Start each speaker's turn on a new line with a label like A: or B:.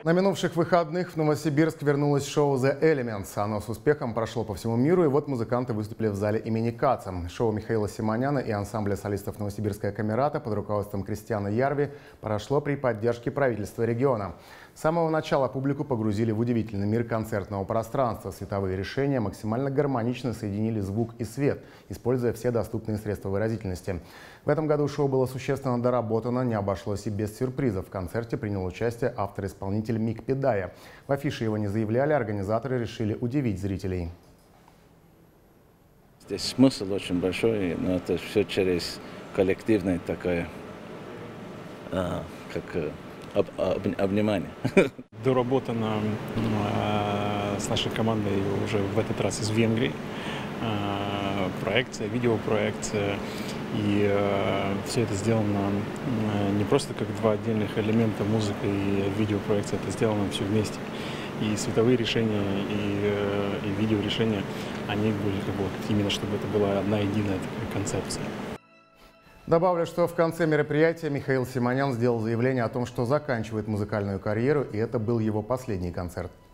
A: На минувших выходных в Новосибирск вернулось шоу «The Elements». Оно с успехом прошло по всему миру, и вот музыканты выступили в зале имени Каца. Шоу Михаила Симоняна и ансамбля солистов «Новосибирская камерата» под руководством Кристиана Ярви прошло при поддержке правительства региона. С самого начала публику погрузили в удивительный мир концертного пространства. Световые решения максимально гармонично соединили звук и свет, используя все доступные средства выразительности. В этом году шоу было существенно доработано, не обошлось и без сюрпризов. В концерте принял участие автор-исполнитель Мик Педая. В афише его не заявляли, организаторы решили удивить зрителей.
B: Здесь смысл очень большой, но это все через коллективное такое, обнимание.
C: Доработано с нашей командой уже в этот раз из Венгрии. Проекция, видеопроекция. И все это сделано не просто как два отдельных элемента, музыка и видеопроекция, это сделано все вместе. И световые решения, и видеорешения, они были как бы вот именно, чтобы это была одна единая такая концепция.
A: Добавлю, что в конце мероприятия Михаил Симонян сделал заявление о том, что заканчивает музыкальную карьеру, и это был его последний концерт.